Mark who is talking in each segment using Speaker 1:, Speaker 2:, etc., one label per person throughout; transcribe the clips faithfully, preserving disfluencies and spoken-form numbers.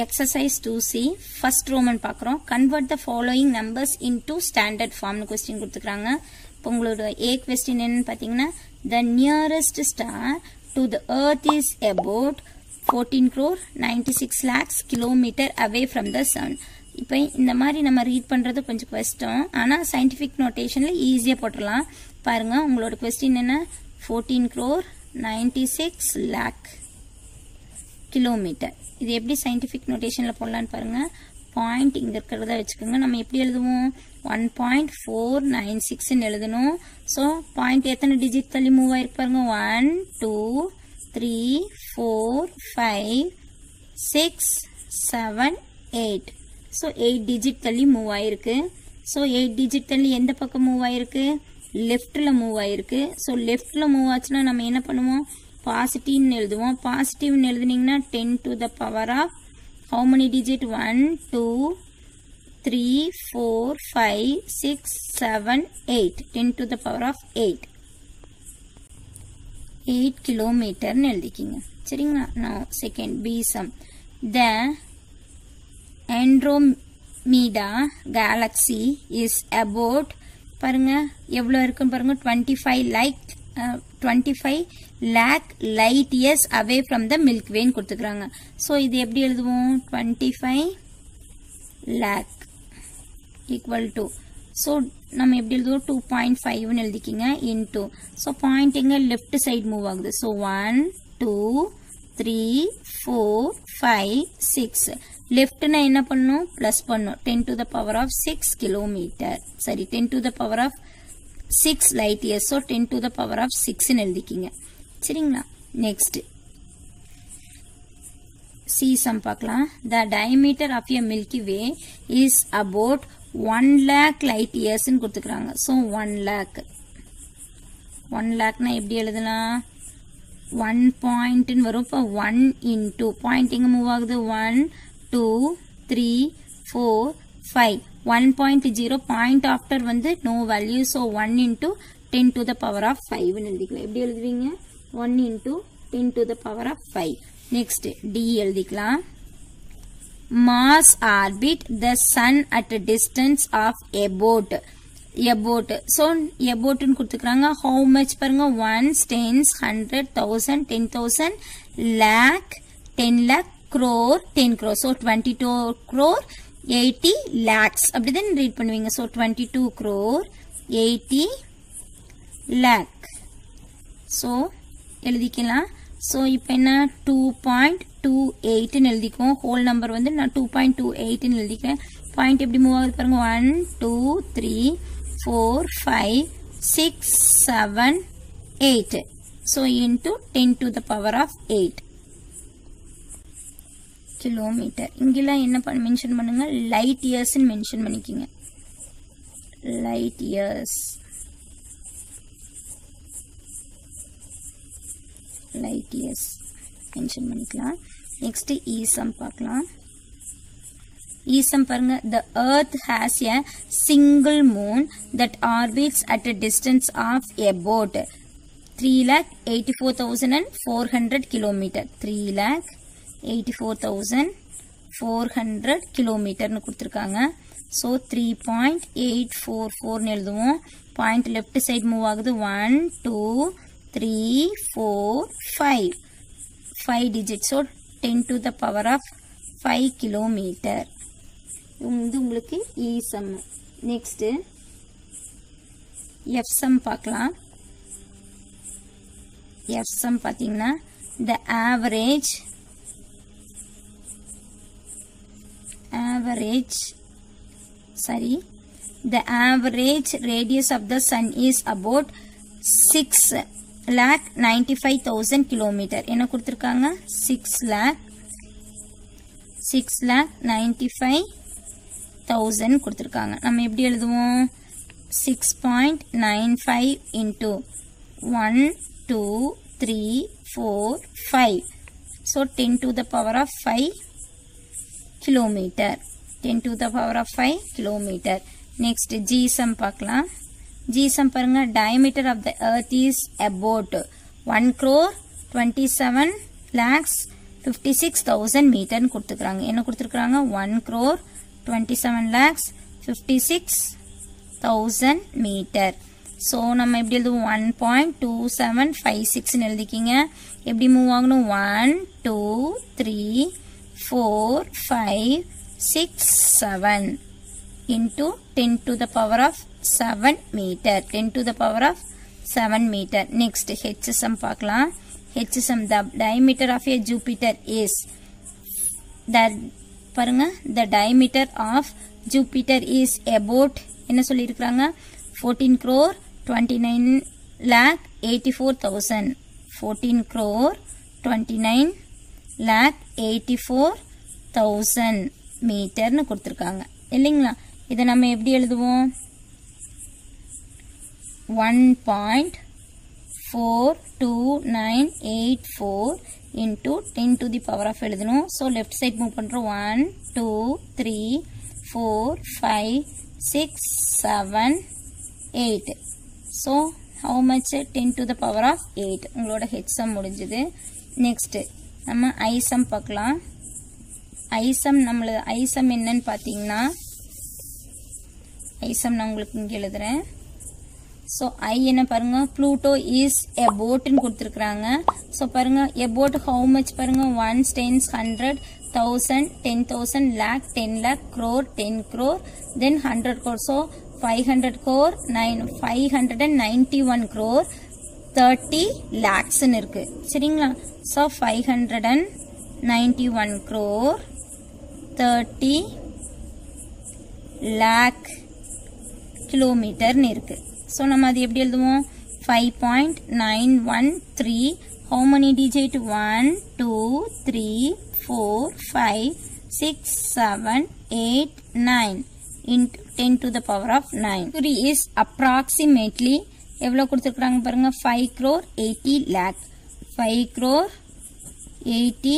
Speaker 1: exercise two C first Roman பார்க்கிறோம். Convert the following numbers into standard form னு question கொடுத்துக்கறாங்க. இப்போ உங்களோட A question என்னன்னு பாத்தீங்கன்னா the nearest star to the earth is about fourteen crore ninety-six lakhs kilometer away from the sun. இப்போ இந்த மாதிரி நம்ம ரீட் பண்றது கொஞ்சம் கஷ்டம். ஆனா scientific notationல ஈஸியா போட்டுறலாம். பாருங்க உங்களோட question என்ன fourteen crore ninety-six lakh kilometre. இது எப்படி scientific notationல போடலாம்னு பாருங்க. பாயிண்ட் இங்க இருக்கிறத வச்சுக்கோங்க. நம்ம எப்படி எழுதுவோம் one point four nine six ன்னு எழுதணும். சோ பாயிண்ட் எத்தனை டிஜிட் தள்ளி மூவ் ஆயிருக்கு பாருங்க one two three four five six seven eight. So eight digit தள்ளி மூவ் ஆயிருக்கு. சோ eight டிஜிட் தள்ளி எந்த பக்கம் மூவ் ஆயிருக்கு லெஃப்ட்ல மூவ் ஆயிருக்கு. சோ லெஃப்ட்ல மூவ் ஆச்சுன்னா நம்ம என்ன பண்ணுவோம் பாசிட்டிவ் னு எழுதுவோம். பாசிட்டிவ் னு எழுதுனீங்கன்னா ten to the power of how many digit one two three four five six seven eight. ten to the power of eight. eight kilometer னு எழுதிக்கீங்க. சரிங்களா? now second B sum. The Andromeda galaxy is about பாருங்க எவ்வளவு இருக்குன்னு பாருங்க twenty-five like uh, twenty-five lakh light years away from the Milky Way கொடுத்துக்கறாங்க. So இது எப்படி எழுதுவோம் twenty-five lakh equal to so நம்ம எப்படி எழுதுவோம் two point five னு எழுதிக்கீங்க into so பாயிண்ட் எங்க லெஃப்ட் சைடு மூவ் ஆகுது. So one two three four five six. லெஃப்ட்னா என்ன பண்ணனும் பிளஸ் பண்ணனும் ten to the power of six kilometer. சரி ten to the power of six light years. so ten to the power of six னு எழுதிக்கீங்க. சரிங்களா? next C sum பார்க்கலாம். the diameter of a Milky Way is about one lakh light years னு கொடுத்துக்கறாங்க. so one lakh one lakh னா எப்படி எழுதலாம் one point னு வரும். இப்ப one into பாயிண்ட் எங்க மூவ் ஆகுது one two three four five. one point zero point after வந்து no value. so one into ten to the power of five னு எழுதிக்கலாம். எப்படி எழுதுவீங்க one into ten to the power of five. next D எழுதிக்கலாம். Mars orbit the sun at a distance of about about so about னு கொடுத்துக்கறாங்க. how much பாருங்க ones tens hundred thousand ten thousand lakh ten lakh crore ten crore. so twenty-two crore eighty lakhs அப்படிதான் read பண்ணுவீங்க. so twenty-two crore eighty lakh. so எழுதிக்கலாம். so இப்போ என்ன two point two eight னு எழுதிக்குவோம். Whole number வந்து நான் two point two eight னு எழுதிக்கிறேன். பாயிண்ட் எப்படி மூவ் ஆகுது பாருங்க one two three four five six seven eight. so into ten to the power of eight kilometre. இங்கெல்லாம் என்ன பண்ண மென்ஷன் பண்ணுங்க லைட் இயர்ஸ் னு மென்ஷன் பண்ணிக்கீங்க. Light years light years mention பண்ணிக்கலாம். நெக்ஸ்ட் E sum பார்க்கலாம். E sum பாருங்க the earth has a single moon that orbits at a distance of about three lakh eighty-four thousand four hundred kilometer. three lakh eighty-four thousand four hundred kilometer னு கொடுத்திருக்காங்க. so three point eight four four னு எழுதுவோம். Point left side move ஆகுது one two three four five. five digits. so ten to the power of five kilometer. இது உங்களுக்கு E sum. next F sum பார்க்கலாம். F sum பாத்தீங்கன்னா the average average sorry the average radius of the sun is about six lakh ninety-five thousand kilometer. என்ன கொடுத்திருக்காங்க six lakh six lakh ninety-five thousand கொடுத்திருக்காங்க. நம்ம எப்படி எழுதுவோம் six point nine five into one two three four five. so ten to the power of five kilometer. ten to the power of five kilometer. next G sum பார்க்கலாம். G sum பாருங்க diameter of the earth is about one crore twenty-seven lakhs fifty-six thousand மீட்டர்னு கொடுத்துக்கிறாங்க. என்ன கொடுத்துருக்காங்க? one crore twenty-seven lakhs fifty-six thousand metre. So நம்ம எப்படி எழுதுவோம்? one point two seven five six எழுதிக்கிங்க. எப்படி move ஆகணும்? one two three four five six seven into ten to the power of seven meter. ten to the power of seven meter. Next H sum பார்க்கலாம். H sum the diameter of a Jupiter is the பாருங்க the diameter of Jupiter is about என்ன சொல்லி இருக்காங்க? fourteen crore twenty-nine lakh eighty-four thousand. fourteen crore twenty-nine lakh eighty-four thousand மீட்டர்னு கொடுத்திருக்காங்க இல்லைங்களா? இதை நம்ம எப்படி எழுதுவோம்? one point four two nine eight four into ten to the power of எழுதணும். so left side move பண்றோம். one two three four five six seven eight. so how much? ten to the power of eight. உங்களோட H sum முடிஞ்சது. next நம்ம I sum பார்க்கலாம். I sum நம்மள I sum என்னன்னு பாத்தீங்கன்னா I sum நான் உங்களுக்கு இங்க எழுதுறேன். so I என்ன பாருங்க? Pluto is about ன்னு கொடுத்திருக்காங்க. so பாருங்க about how much பாருங்க? ones tens hundred thousand ten thousand lakh ten lakh crore ten crore then hundred crore. so five hundred crore nine five hundred ninety-one crore thirty lakhs ன்னு இருக்கு சரிங்களா? so five hundred ninety-one crore thirty lakh கிலோமீட்டர்னு இருக்கு. so நம்ம அது எப்படி எழுதுவோம்? five point nine one three. how many digit? one two three four five six seven eight nine into ten to the power of nine. Mercury is approximately எவ்வளவு கொடுத்திருக்காங்க பாருங்க? five crore eighty lakh. five crore eighty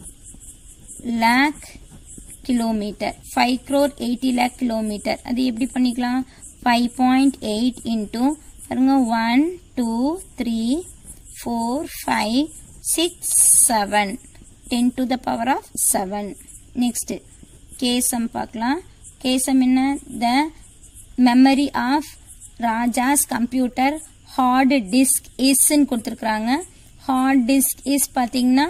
Speaker 1: lakh kilometre. five crore eighty lakh kilometre. அது எப்படி பண்ணிக்கலாம்? five point eight into பாருங்க one two three four five six seven ten to the power of seven. next K sum பார்க்கலாம். K sum என்ன? the memory of Raja's computer hard disk is ன்னு கொடுத்திருக்காங்க. hard disk is பாத்தீங்கன்னா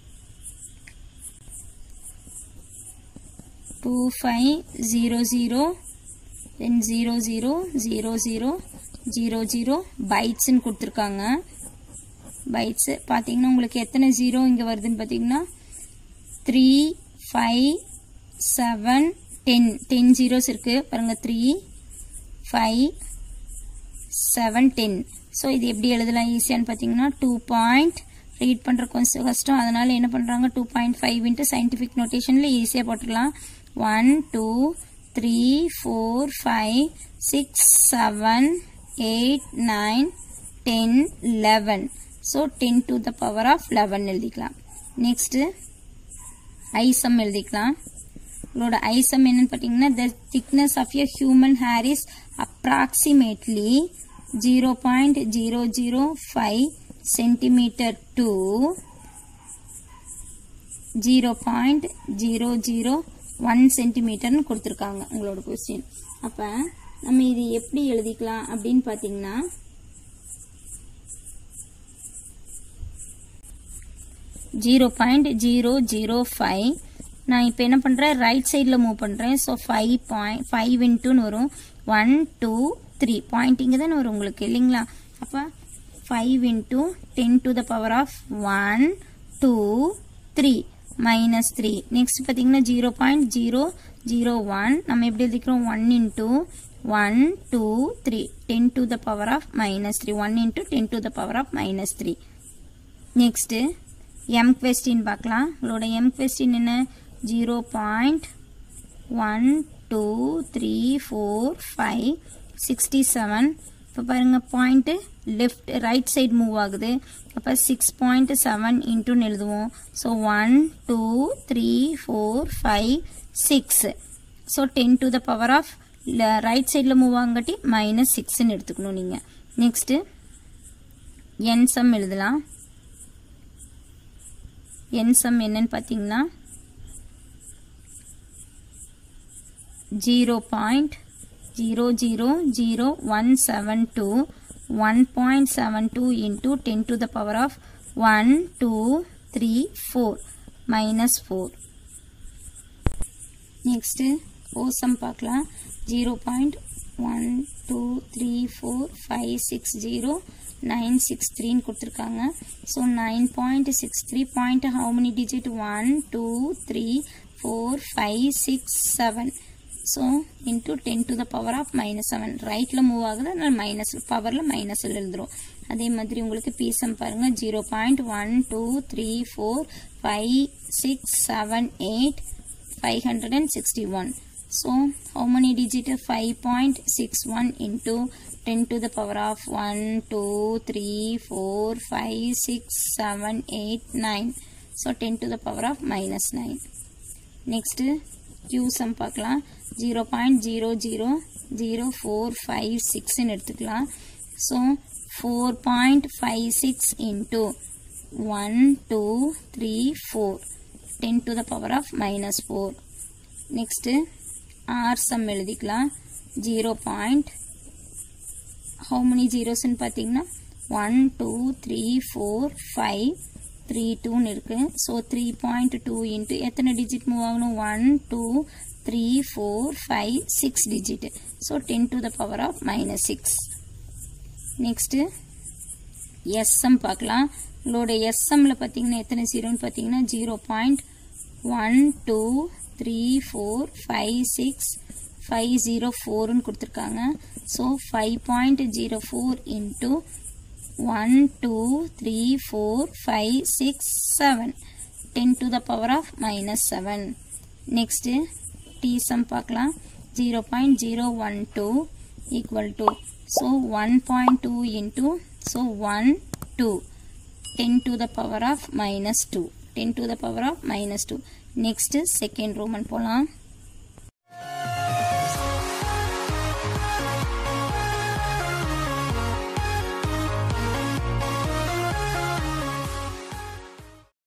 Speaker 1: two five zero zero then zero zero zero zero zero zero bytes ன்னு கொடுத்திருக்காங்க. bytes பாத்தீங்கன்னா உங்களுக்கு எத்தனை ஜீரோ இங்க வருதுன்னு பாத்தீங்கன்னா three five seven ten ten zeros இருக்கு பாருங்க three five seven ten. so இது எப்படி எழுதலாம் ஈஸியான்னு பாத்தீங்கன்னா two point ரீட் பண்ற கொஞ்சம் கஷ்டம் அதனால என்ன பண்றாங்க two point five into scientific notationல ஈஸியா போட்டுடலாம். one two three four five six seven eight nine ten eleven. so ten to the power of eleven எழுதிக்கலாம். next I sum எழுதிக்கலாம். உங்களோட I sum என்னன்னு பாத்தீங்கன்னா the thickness of a human hair is approximately zero point zero zero five centimeter to zero point zero zero one centimeter ன்னு கொடுத்திருக்காங்க உங்களோட question. அப்ப நம்ம இது எப்படி எழுதிக்கலாம் அப்படினு பாத்தீங்கன்னா zero point zero zero five நான் இப்போ என்ன பண்றேன் ரைட் சைடுல மூவ் பண்றேன். So five point five into ன்னு வரும் one two three பாயிண்ட் இங்க தான் வரும் உங்களுக்கு இல்லீங்களா? அப்ப five into ten to the power of one two three minus three. next பாத்தீங்கன்னா zero point zero zero one நம்ம எப்படி எழுதிக்கிறோம் one into one two three ten to the power of minus three. one into ten to the power of minus three. next m question பார்க்கலாம். உங்களோட m question என்ன zero point one two three four five sixty-seven. இப்போ பாருங்க point left right side move ஆகுது. அப்ப six point seven into எழுதுவோம். so one two three four five six. so ten to the power of right சைடுல move ஆகட்டி minus six ன்னு எடுத்துக்கணும் நீங்க. நெக்ஸ்ட் n sum எழுதலாம். n sum என்னன்னு பார்த்தீங்கன்னா zero point zero zero zero one seven two one point seven two into ten to the power of one two three four minus four. Next O sum பார்க்கலாம் zero point one two three four five six zero nine six three ன்னு கொடுத்திருக்காங்க. So nine point six three point how many digit? one two three four five six seven. So into ten to the power of minus seven. ரைட்ல move ஆகுது, அதனால minus பவர்ல மைனஸ்ல எழுதுறோம். அதே மாதிரி உங்களுக்கு P sum பாருங்க zero point one two three four five six seven eight five hundred sixty-one. So how many digit? five point six one into ten to the power of one two three four five six seven eight nine. So ten to the power of minus nine. Next Q sum பார்க்கலாம் zero point zero zero zero four five six ன்னு எடுத்துக்கலாம். So four point five six into one two three four ten to the power of minus four. Next R sum எழுதிக்கலாம் zero point how many zeros ன்னு பார்த்தீங்கன்னா one two three four five three two ன்னு இருக்கு. So three point two into எத்தனை digit move ஆகணும்? one two three four five six digit. So ten to the power of minus six. Next S sum பார்க்கலாம். உங்களோட S sumல பார்த்தீங்கன்னா எத்தனை ஜீரோன்னு பார்த்தீங்கன்னா zero point one two three four five six five zero four ன்னு கொடுத்திருக்காங்க. So five point zero four into one two three four five six seven ten to the power of minus seven. Next T sum பார்க்கலாம் zero point zero one two equal to so one point two into so one two ten to the power of minus two ten to the power of minus two. Next second Roman போலாம்